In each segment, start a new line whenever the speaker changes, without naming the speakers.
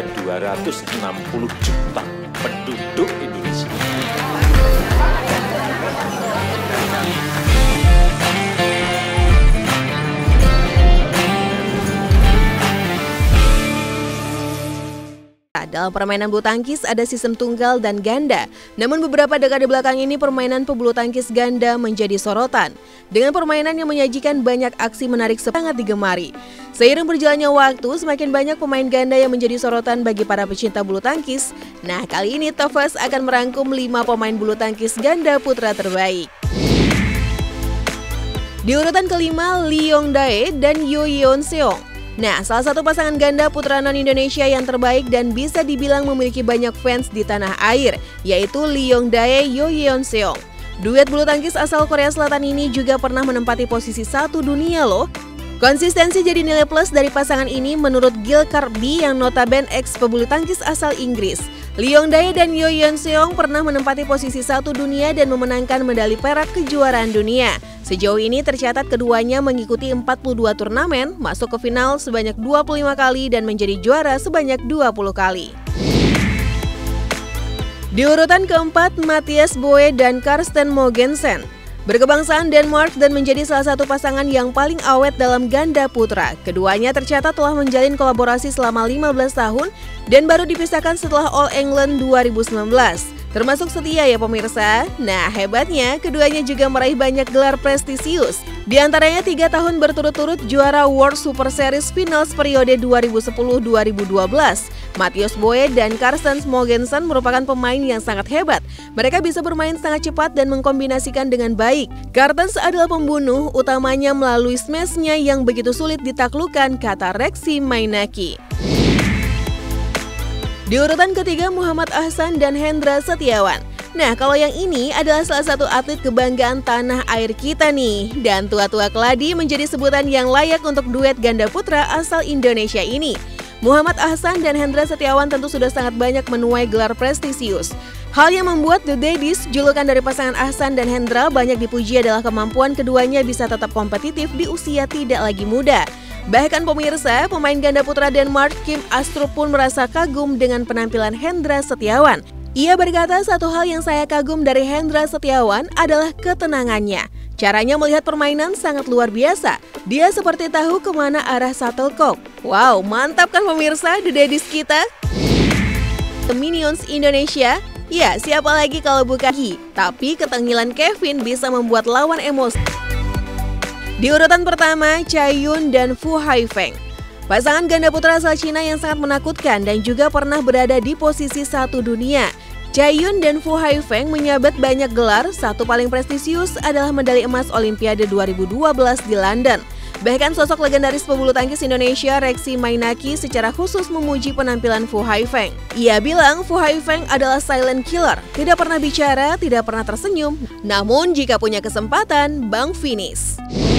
kepada 260 juta penduduk Indonesia.
Dalam permainan bulu tangkis ada sistem tunggal dan ganda. Namun beberapa dekade belakang ini permainan pebulu tangkis ganda menjadi sorotan. Dengan permainan yang menyajikan banyak aksi menarik sangat digemari. Seiring berjalannya waktu, semakin banyak pemain ganda yang menjadi sorotan bagi para pecinta bulu tangkis. Nah, kali ini Tofas akan merangkum 5 pemain bulu tangkis ganda putra terbaik. Di urutan kelima, Lee Yong-dae dan Yo Yeon-seong. Nah, salah satu pasangan ganda putra non-Indonesia yang terbaik dan bisa dibilang memiliki banyak fans di tanah air, yaitu Lee Yong-dae, Yo Yeon-seong. Duet bulu tangkis asal Korea Selatan ini juga pernah menempati posisi 1 dunia loh. Konsistensi jadi nilai plus dari pasangan ini menurut Gil Kirby yang notabene ex pebulu tangkis asal Inggris. Lee Yong-dae dan Yo Yeon-seong pernah menempati posisi 1 dunia dan memenangkan medali perak kejuaraan dunia. Sejauh ini tercatat keduanya mengikuti 42 turnamen, masuk ke final sebanyak 25 kali dan menjadi juara sebanyak 20 kali. Di urutan keempat, Mathias Boe dan Karsten Mogensen. Berkebangsaan Denmark dan menjadi salah satu pasangan yang paling awet dalam ganda putra. Keduanya tercatat telah menjalin kolaborasi selama 15 tahun dan baru dipisahkan setelah All England 2019. Termasuk setia ya pemirsa. Nah, hebatnya keduanya juga meraih banyak gelar prestisius. Di antaranya 3 tahun berturut-turut juara World Super Series Finals periode 2010-2012. Mathias Boe dan Karsten Mogensen merupakan pemain yang sangat hebat. Mereka bisa bermain sangat cepat dan mengkombinasikan dengan baik. Karsten adalah pembunuh, utamanya melalui smash-nya yang begitu sulit ditaklukkan, kata Reksi Mainaki. Di urutan ketiga, Muhammad Ahsan dan Hendra Setiawan. Nah, kalau yang ini adalah salah satu atlet kebanggaan tanah air kita nih. Dan tua-tua keladi menjadi sebutan yang layak untuk duet ganda putra asal Indonesia ini. Muhammad Ahsan dan Hendra Setiawan tentu sudah sangat banyak menuai gelar prestisius. Hal yang membuat The Daddies, julukan dari pasangan Ahsan dan Hendra, banyak dipuji adalah kemampuan keduanya bisa tetap kompetitif di usia tidak lagi muda. Bahkan pemirsa, pemain ganda putra Denmark Kim Astrup pun merasa kagum dengan penampilan Hendra Setiawan. Ia berkata, satu hal yang saya kagum dari Hendra Setiawan adalah ketenangannya. Caranya melihat permainan sangat luar biasa. Dia seperti tahu kemana arah shuttlecock. Wow, mantap kan pemirsa The Daddies kita? The Minions Indonesia. Ya, siapa lagi kalau bukan Hi. Tapi ketengilan Kevin bisa membuat lawan emosi. Di urutan pertama, Chaiyun dan Fu Haifeng. Pasangan ganda putra asal Cina yang sangat menakutkan dan juga pernah berada di posisi 1 dunia. Chaiyun dan Fu Haifeng menyabet banyak gelar, satu paling prestisius adalah medali emas Olimpiade 2012 di London. Bahkan sosok legendaris pebulu tangkis Indonesia Reksi Mainaki secara khusus memuji penampilan Fu Haifeng. Ia bilang Fu Haifeng adalah silent killer, tidak pernah bicara, tidak pernah tersenyum. Namun jika punya kesempatan, bang finish.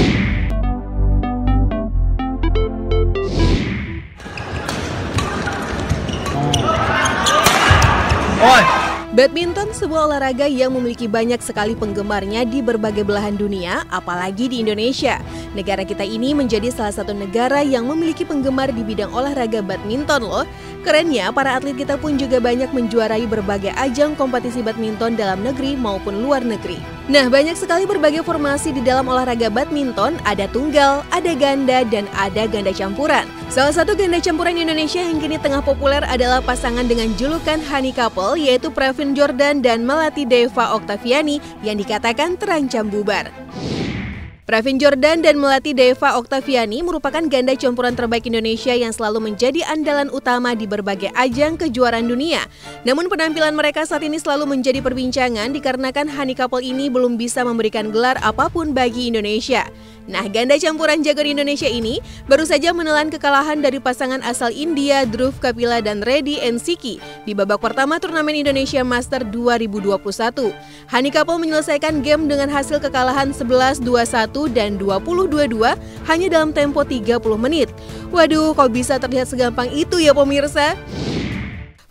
Badminton sebuah olahraga yang memiliki banyak sekali penggemarnya di berbagai belahan dunia, apalagi di Indonesia. Negara kita ini menjadi salah satu negara yang memiliki penggemar di bidang olahraga badminton loh. Kerennya, para atlet kita pun juga banyak menjuarai berbagai ajang kompetisi badminton dalam negeri maupun luar negeri. Nah, banyak sekali berbagai formasi di dalam olahraga badminton, ada tunggal, ada ganda, dan ada ganda campuran. Salah satu ganda campuran Indonesia yang kini tengah populer adalah pasangan dengan julukan Honey Couple, yaitu Pravin Jordan dan Melati Deva Oktaviani yang dikatakan terancam bubar. Pravin Jordan dan Melati Deva Oktaviani merupakan ganda campuran terbaik Indonesia yang selalu menjadi andalan utama di berbagai ajang kejuaraan dunia. Namun penampilan mereka saat ini selalu menjadi perbincangan dikarenakan Honey Couple ini belum bisa memberikan gelar apapun bagi Indonesia. Nah, ganda campuran jago di Indonesia ini baru saja menelan kekalahan dari pasangan asal India Dhruv Kapila dan Reddy Ensiki di babak pertama turnamen Indonesia Master 2021. Honey Couple menyelesaikan game dengan hasil kekalahan 11-21 dan 20-22 hanya dalam tempo 30 menit. Waduh, kok bisa terlihat segampang itu ya pemirsa?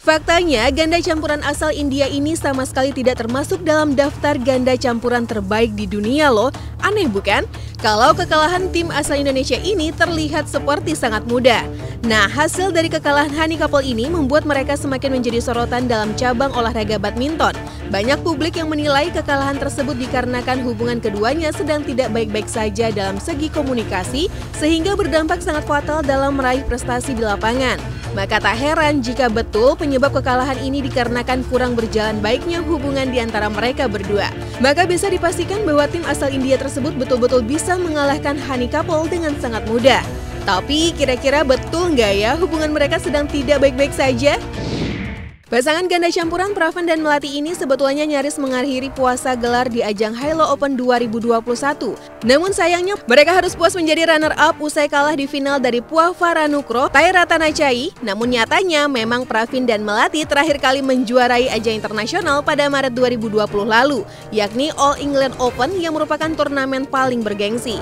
Faktanya, ganda campuran asal India ini sama sekali tidak termasuk dalam daftar ganda campuran terbaik di dunia loh. Aneh bukan? Kalau kekalahan tim asal Indonesia ini terlihat seperti sangat mudah. Nah, hasil dari kekalahan Honey Couple ini membuat mereka semakin menjadi sorotan dalam cabang olahraga badminton. Banyak publik yang menilai kekalahan tersebut dikarenakan hubungan keduanya sedang tidak baik-baik saja dalam segi komunikasi, sehingga berdampak sangat fatal dalam meraih prestasi di lapangan. Maka tak heran jika betul penyebab kekalahan ini dikarenakan kurang berjalan baiknya hubungan di antara mereka berdua. Maka bisa dipastikan bahwa tim asal India tersebut betul-betul bisa mengalahkan Honey Couple dengan sangat mudah. Tapi kira-kira betul nggak ya hubungan mereka sedang tidak baik-baik saja? Pasangan ganda campuran Pravan dan Melati ini sebetulnya nyaris mengakhiri puasa gelar di ajang Halo Open 2021. Namun sayangnya mereka harus puas menjadi runner-up usai kalah di final dari Puava Ranukroh, Thai Ratana Chai. Namun nyatanya memang Pravin dan Melati terakhir kali menjuarai ajang internasional pada Maret 2020 lalu, yakni All England Open yang merupakan turnamen paling bergengsi.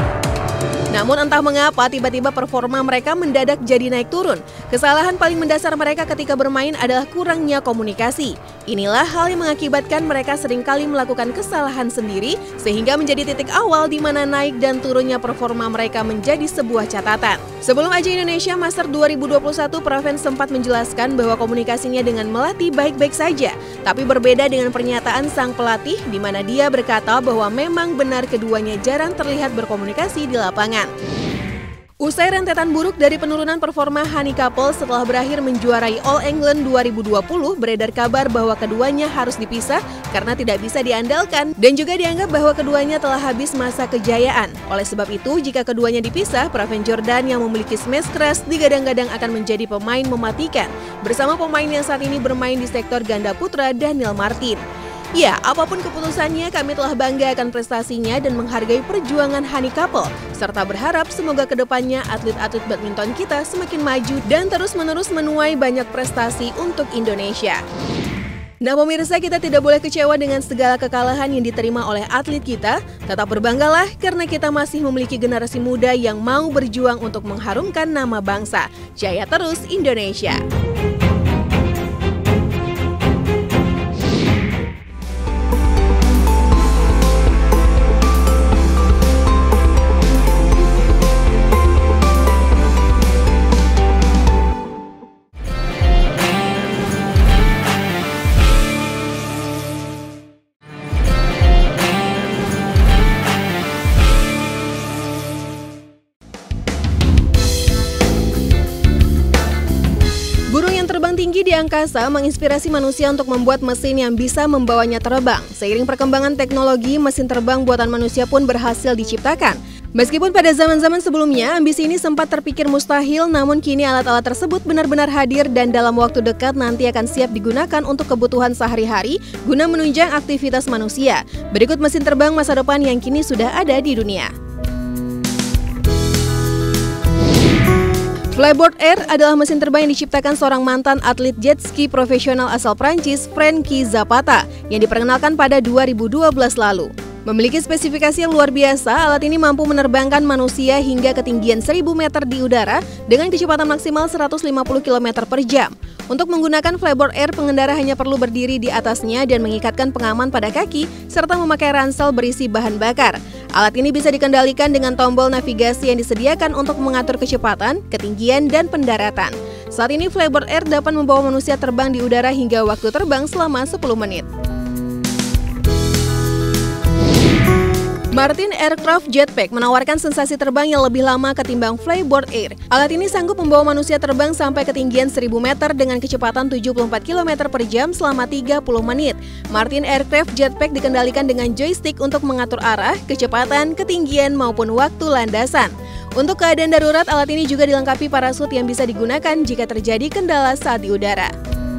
Namun entah mengapa tiba-tiba performa mereka mendadak jadi naik turun. Kesalahan paling mendasar mereka ketika bermain adalah kurangnya komunikasi. Inilah hal yang mengakibatkan mereka seringkali melakukan kesalahan sendiri sehingga menjadi titik awal di mana naik dan turunnya performa mereka menjadi sebuah catatan. Sebelum ajang Indonesia Master 2021, Praven sempat menjelaskan bahwa komunikasinya dengan Melati baik-baik saja. Tapi berbeda dengan pernyataan sang pelatih di mana dia berkata bahwa memang benar keduanya jarang terlihat berkomunikasi di lapangan. Usai rentetan buruk dari penurunan performa Honey Couple setelah berakhir menjuarai All England 2020, beredar kabar bahwa keduanya harus dipisah karena tidak bisa diandalkan dan juga dianggap bahwa keduanya telah habis masa kejayaan. Oleh sebab itu, jika keduanya dipisah, Praven Jordan yang memiliki smash keras digadang-gadang akan menjadi pemain mematikan bersama pemain yang saat ini bermain di sektor ganda putra, Daniel Martin. Ya, apapun keputusannya, kami telah bangga akan prestasinya dan menghargai perjuangan Honey Couple, serta berharap semoga kedepannya atlet-atlet badminton kita semakin maju dan terus-menerus menuai banyak prestasi untuk Indonesia. Nah pemirsa, kita tidak boleh kecewa dengan segala kekalahan yang diterima oleh atlet kita. Tetap berbanggalah karena kita masih memiliki generasi muda yang mau berjuang untuk mengharumkan nama bangsa. Jaya terus Indonesia! Burung yang terbang tinggi di angkasa menginspirasi manusia untuk membuat mesin yang bisa membawanya terbang. Seiring perkembangan teknologi, mesin terbang buatan manusia pun berhasil diciptakan. Meskipun pada zaman-zaman sebelumnya, ambisi ini sempat terpikir mustahil, namun kini alat-alat tersebut benar-benar hadir dan dalam waktu dekat nanti akan siap digunakan untuk kebutuhan sehari-hari guna menunjang aktivitas manusia. Berikut mesin terbang masa depan yang kini sudah ada di dunia. Flyboard Air adalah mesin terbang yang diciptakan seorang mantan atlet jet ski profesional asal Prancis, Frankie Zapata, yang diperkenalkan pada 2012 lalu. Memiliki spesifikasi yang luar biasa, alat ini mampu menerbangkan manusia hingga ketinggian 1000 meter di udara dengan kecepatan maksimal 150 km per jam. Untuk menggunakan Flyboard Air, pengendara hanya perlu berdiri di atasnya dan mengikatkan pengaman pada kaki, serta memakai ransel berisi bahan bakar. Alat ini bisa dikendalikan dengan tombol navigasi yang disediakan untuk mengatur kecepatan, ketinggian, dan pendaratan. Saat ini Flyboard Air dapat membawa manusia terbang di udara hingga waktu terbang selama 10 menit. Martin Aircraft Jetpack menawarkan sensasi terbang yang lebih lama ketimbang Flyboard Air. Alat ini sanggup membawa manusia terbang sampai ketinggian 1000 meter dengan kecepatan 74 km per jam selama 30 menit. Martin Aircraft Jetpack dikendalikan dengan joystick untuk mengatur arah, kecepatan, ketinggian, maupun waktu landasan. Untuk keadaan darurat, alat ini juga dilengkapi parasut yang bisa digunakan jika terjadi kendala saat di udara.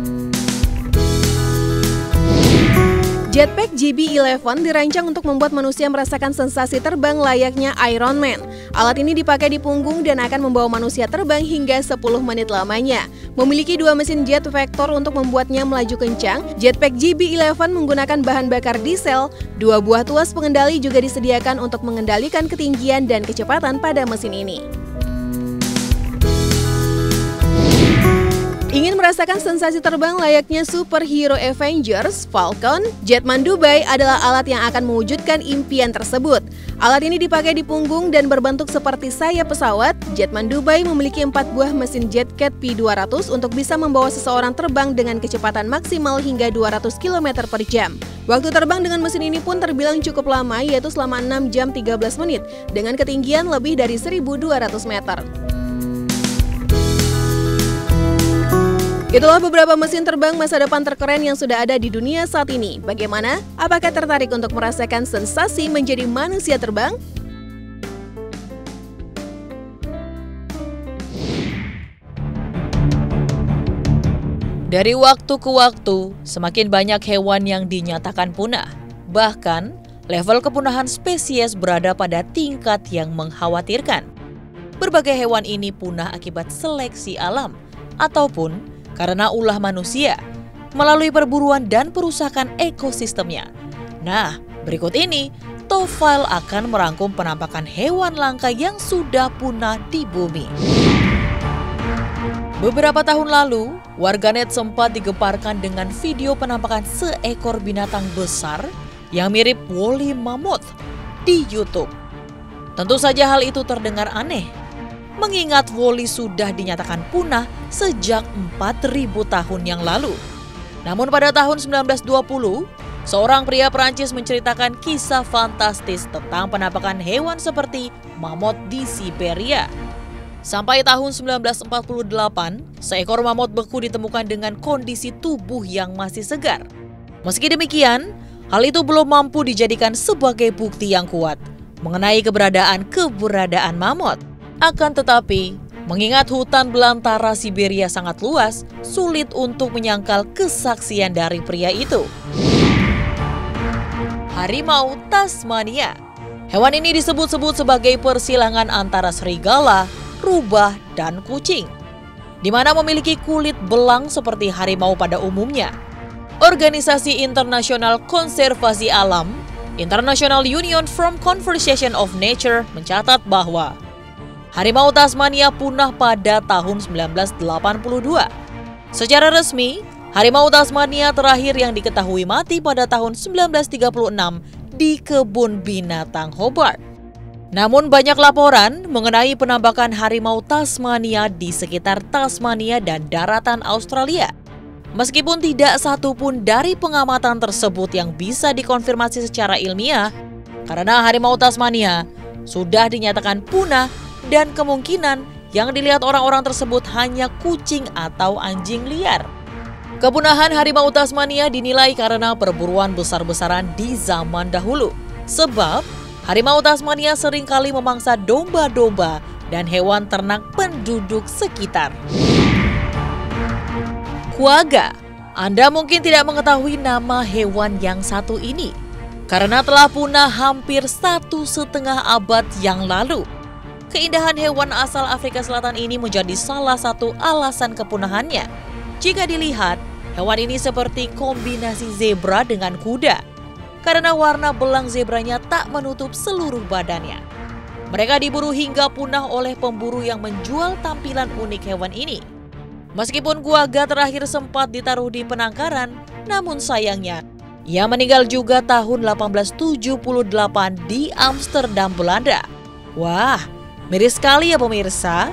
Jetpack GB11 dirancang untuk membuat manusia merasakan sensasi terbang layaknya Iron Man. Alat ini dipakai di punggung dan akan membawa manusia terbang hingga 10 menit lamanya. Memiliki 2 mesin jet vektor untuk membuatnya melaju kencang, Jetpack GB11 menggunakan bahan bakar diesel. 2 buah tuas pengendali juga disediakan untuk mengendalikan ketinggian dan kecepatan pada mesin ini. Ingin merasakan sensasi terbang layaknya superhero Avengers, Falcon, Jetman Dubai adalah alat yang akan mewujudkan impian tersebut. Alat ini dipakai di punggung dan berbentuk seperti sayap pesawat. Jetman Dubai memiliki 4 buah mesin JetCat P200 untuk bisa membawa seseorang terbang dengan kecepatan maksimal hingga 200 km per jam. Waktu terbang dengan mesin ini pun terbilang cukup lama, yaitu selama 6 jam 13 menit dengan ketinggian lebih dari 1.200 meter. Itulah beberapa mesin terbang masa depan terkeren yang sudah ada di dunia saat ini. Bagaimana? Apakah tertarik untuk merasakan sensasi menjadi manusia terbang?
Dari waktu ke waktu, semakin banyak hewan yang dinyatakan punah. Bahkan, level kepunahan spesies berada pada tingkat yang mengkhawatirkan. Berbagai hewan ini punah akibat seleksi alam, ataupun karena ulah manusia, melalui perburuan dan perusakan ekosistemnya. Nah, berikut ini, Top File akan merangkum penampakan hewan langka yang sudah punah di bumi. Beberapa tahun lalu, warganet sempat digemparkan dengan video penampakan seekor binatang besar yang mirip woolly mammoth di YouTube. Tentu saja hal itu terdengar aneh, mengingat woolly sudah dinyatakan punah sejak 4.000 tahun yang lalu. Namun pada tahun 1920, seorang pria Perancis menceritakan kisah fantastis tentang penampakan hewan seperti mammoth di Siberia. Sampai tahun 1948, seekor mammoth beku ditemukan dengan kondisi tubuh yang masih segar. Meski demikian, hal itu belum mampu dijadikan sebagai bukti yang kuat mengenai keberadaan mammoth. Akan tetapi, mengingat hutan belantara Siberia sangat luas, sulit untuk menyangkal kesaksian dari pria itu. Harimau Tasmania. Hewan ini disebut-sebut sebagai persilangan antara serigala, rubah, dan kucing, di mana memiliki kulit belang seperti harimau pada umumnya. Organisasi Internasional Konservasi Alam, International Union for Conservation of Nature, mencatat bahwa harimau Tasmania punah pada tahun 1982. Secara resmi, harimau Tasmania terakhir yang diketahui mati pada tahun 1936 di kebun binatang Hobart. Namun banyak laporan mengenai penampakan harimau Tasmania di sekitar Tasmania dan daratan Australia. Meskipun tidak satupun dari pengamatan tersebut yang bisa dikonfirmasi secara ilmiah, karena harimau Tasmania sudah dinyatakan punah dan kemungkinan yang dilihat orang-orang tersebut hanya kucing atau anjing liar. Kepunahan harimau Tasmania dinilai karena perburuan besar-besaran di zaman dahulu. Sebab harimau Tasmania seringkali memangsa domba-domba dan hewan ternak penduduk sekitar. Quagga. Anda mungkin tidak mengetahui nama hewan yang satu ini karena telah punah hampir 1,5 abad yang lalu. Keindahan hewan asal Afrika Selatan ini menjadi salah satu alasan kepunahannya. Jika dilihat, hewan ini seperti kombinasi zebra dengan kuda, karena warna belang zebranya tak menutup seluruh badannya. Mereka diburu hingga punah oleh pemburu yang menjual tampilan unik hewan ini. Meskipun quagga terakhir sempat ditaruh di penangkaran, namun sayangnya, ia meninggal juga tahun 1878 di Amsterdam, Belanda. Wah, miris sekali ya pemirsa.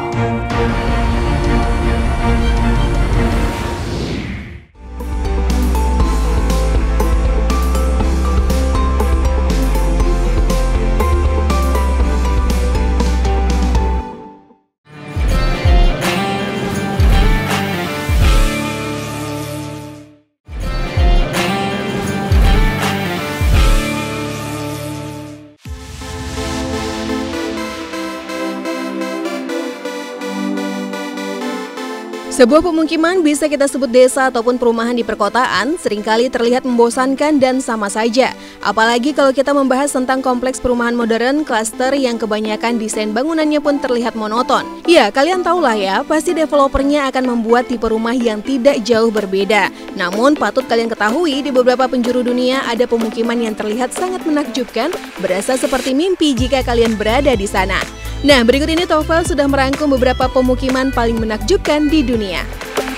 Sebuah pemukiman bisa kita sebut desa ataupun perumahan di perkotaan seringkali terlihat membosankan dan sama saja. Apalagi kalau kita membahas tentang kompleks perumahan modern, klaster yang kebanyakan desain bangunannya pun terlihat monoton. Ya, kalian tahulah ya, pasti developernya akan membuat tipe rumah yang tidak jauh berbeda. Namun patut kalian ketahui di beberapa penjuru dunia ada pemukiman yang terlihat sangat menakjubkan, berasa seperti mimpi jika kalian berada di sana. Nah, berikut ini Top File sudah merangkum beberapa pemukiman paling menakjubkan di dunia.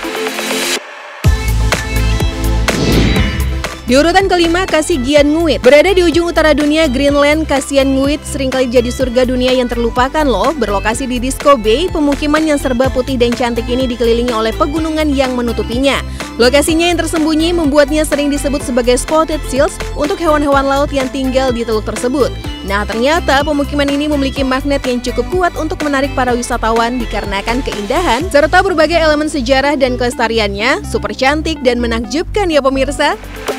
Di urutan kelima, Kasigiannguit. Berada di ujung utara dunia Greenland, Kasigiannguit seringkali jadi surga dunia yang terlupakan loh. Berlokasi di Disko Bay, pemukiman yang serba putih dan cantik ini dikelilingi oleh pegunungan yang menutupinya. Lokasinya yang tersembunyi membuatnya sering disebut sebagai spotted seals untuk hewan-hewan laut yang tinggal di teluk tersebut. Nah, ternyata pemukiman ini memiliki magnet yang cukup kuat untuk menarik para wisatawan dikarenakan keindahan serta berbagai elemen sejarah dan kelestariannya. Super cantik dan menakjubkan ya pemirsa.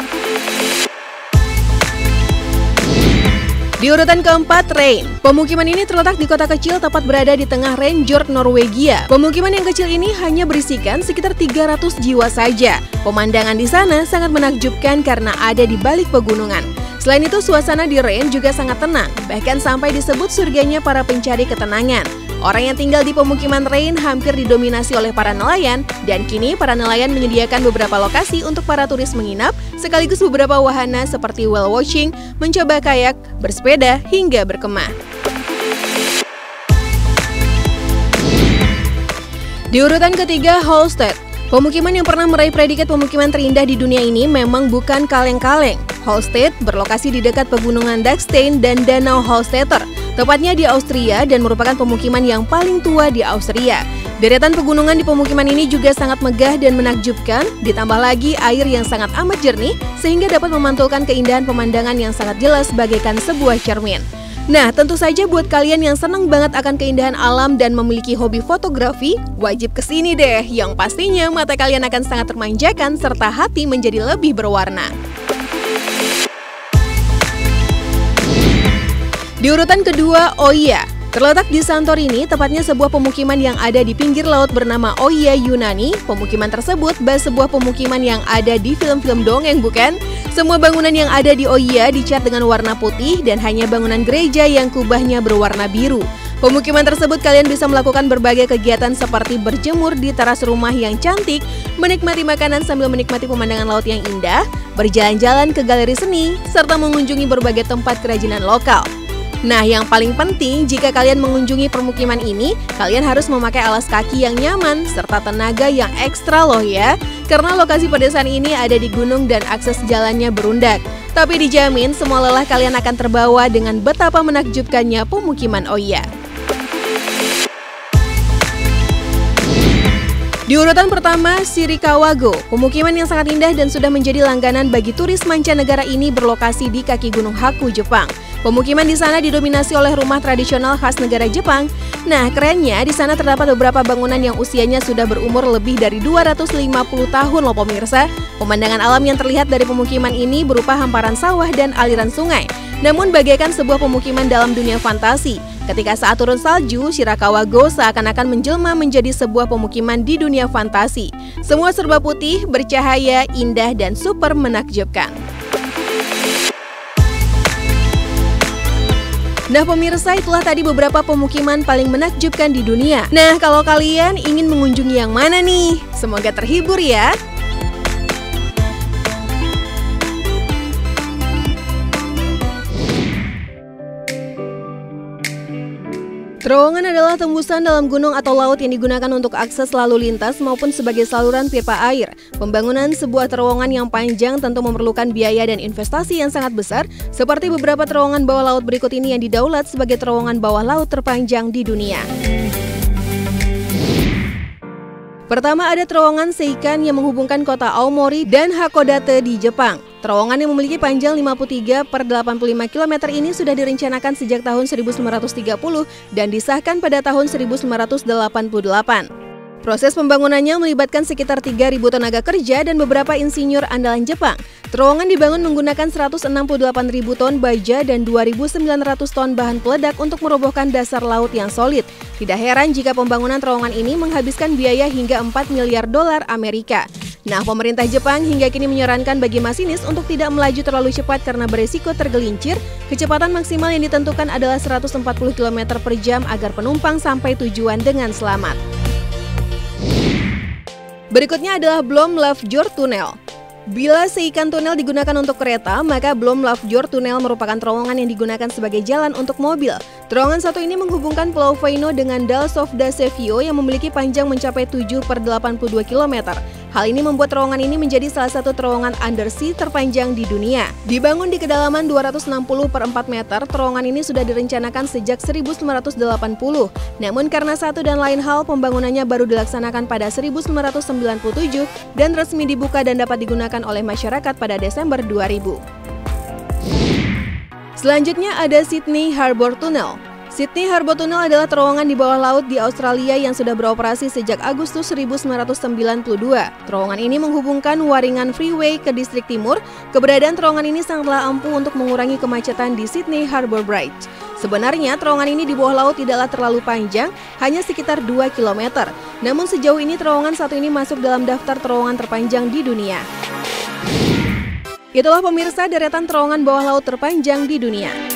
Di urutan keempat, Rein. Pemukiman ini terletak di kota kecil tepat berada di tengah Randjord, Norwegia. Pemukiman yang kecil ini hanya berisikan sekitar 300 jiwa saja. Pemandangan di sana sangat menakjubkan karena ada di balik pegunungan. Selain itu, suasana di Rein juga sangat tenang, bahkan sampai disebut surganya para pencari ketenangan. Orang yang tinggal di pemukiman Rein hampir didominasi oleh para nelayan, dan kini para nelayan menyediakan beberapa lokasi untuk para turis menginap, sekaligus beberapa wahana seperti whale watching, mencoba kayak, bersepeda, hingga berkemah. Di urutan ketiga, Holstedt. Pemukiman yang pernah meraih predikat pemukiman terindah di dunia ini memang bukan kaleng-kaleng. Holstedt berlokasi di dekat pegunungan Dachstein dan Danau Holstetter, tepatnya di Austria dan merupakan pemukiman yang paling tua di Austria. Deretan pegunungan di pemukiman ini juga sangat megah dan menakjubkan, ditambah lagi air yang sangat amat jernih sehingga dapat memantulkan keindahan pemandangan yang sangat jelas bagaikan sebuah cermin. Nah, tentu saja buat kalian yang senang banget akan keindahan alam dan memiliki hobi fotografi, wajib kesini deh, yang pastinya mata kalian akan sangat termanjakan serta hati menjadi lebih berwarna. Di urutan kedua, Oia. Terletak di Santorini, tepatnya sebuah pemukiman yang ada di pinggir laut bernama Oia Yunani. Pemukiman tersebut sebuah pemukiman yang ada di film-film dongeng, bukan? Semua bangunan yang ada di Oia dicat dengan warna putih dan hanya bangunan gereja yang kubahnya berwarna biru. Pemukiman tersebut kalian bisa melakukan berbagai kegiatan seperti berjemur di teras rumah yang cantik, menikmati makanan sambil menikmati pemandangan laut yang indah, berjalan-jalan ke galeri seni, serta mengunjungi berbagai tempat kerajinan lokal. Nah, yang paling penting jika kalian mengunjungi permukiman ini, kalian harus memakai alas kaki yang nyaman serta tenaga yang ekstra loh ya. Karena lokasi pedesaan ini ada di gunung dan akses jalannya berundak. Tapi dijamin semua lelah kalian akan terbawa dengan betapa menakjubkannya pemukiman Oia. Di urutan pertama, Shirakawa-go. Pemukiman yang sangat indah dan sudah menjadi langganan bagi turis mancanegara ini berlokasi di kaki Gunung Haku, Jepang. Pemukiman di sana didominasi oleh rumah tradisional khas negara Jepang. Nah, kerennya di sana terdapat beberapa bangunan yang usianya sudah berumur lebih dari 250 tahun loh pemirsa. Pemandangan alam yang terlihat dari pemukiman ini berupa hamparan sawah dan aliran sungai. Namun bagaikan sebuah pemukiman dalam dunia fantasi. Ketika saat turun salju, Shirakawa-go seakan-akan menjelma menjadi sebuah pemukiman di dunia fantasi. Semua serba putih, bercahaya, indah, dan super menakjubkan. Nah pemirsa, itulah tadi beberapa pemukiman paling menakjubkan di dunia. Nah, kalau kalian ingin mengunjungi yang mana nih? Semoga terhibur ya. Terowongan adalah tembusan dalam gunung atau laut yang digunakan untuk akses lalu lintas maupun sebagai saluran pipa air. Pembangunan sebuah terowongan yang panjang tentu memerlukan biaya dan investasi yang sangat besar, seperti beberapa terowongan bawah laut berikut ini yang didaulat sebagai terowongan bawah laut terpanjang di dunia. Pertama ada terowongan Seikan yang menghubungkan kota Aomori dan Hakodate di Jepang. Terowongan yang memiliki panjang 53 per 85 km ini sudah direncanakan sejak tahun 1930 dan disahkan pada tahun 1988. Proses pembangunannya melibatkan sekitar 3.000 tenaga kerja dan beberapa insinyur andalan Jepang. Terowongan dibangun menggunakan 168.000 ton baja dan 2.900 ton bahan peledak untuk merobohkan dasar laut yang solid. Tidak heran jika pembangunan terowongan ini menghabiskan biaya hingga 4 miliar dolar Amerika. Nah, pemerintah Jepang hingga kini menyarankan bagi masinis untuk tidak melaju terlalu cepat karena beresiko tergelincir. Kecepatan maksimal yang ditentukan adalah 140 km per jam agar penumpang sampai tujuan dengan selamat. Berikutnya adalah Blom-Lavdjord Tunnel. Bila Seikan Tunnel digunakan untuk kereta, maka Blom-Lavdjord Tunnel merupakan terowongan yang digunakan sebagai jalan untuk mobil. Terowongan satu ini menghubungkan Pulau Vaino dengan Dalsovda Sevio yang memiliki panjang mencapai 7 per 82 km. Hal ini membuat terowongan ini menjadi salah satu terowongan undersea terpanjang di dunia. Dibangun di kedalaman 260 per 4 meter, terowongan ini sudah direncanakan sejak 1980. Namun karena satu dan lain hal, pembangunannya baru dilaksanakan pada 1997 dan resmi dibuka dan dapat digunakan oleh masyarakat pada Desember 2000. Selanjutnya ada Sydney Harbour Tunnel. Sydney Harbour Tunnel adalah terowongan di bawah laut di Australia yang sudah beroperasi sejak Agustus 1992. Terowongan ini menghubungkan Waringan Freeway ke distrik timur. Keberadaan terowongan ini sangatlah ampuh untuk mengurangi kemacetan di Sydney Harbour Bridge. Sebenarnya terowongan ini di bawah laut tidaklah terlalu panjang, hanya sekitar 2 km. Namun sejauh ini terowongan satu ini masuk dalam daftar terowongan terpanjang di dunia. Itulah pemirsa deretan terowongan bawah laut terpanjang di dunia.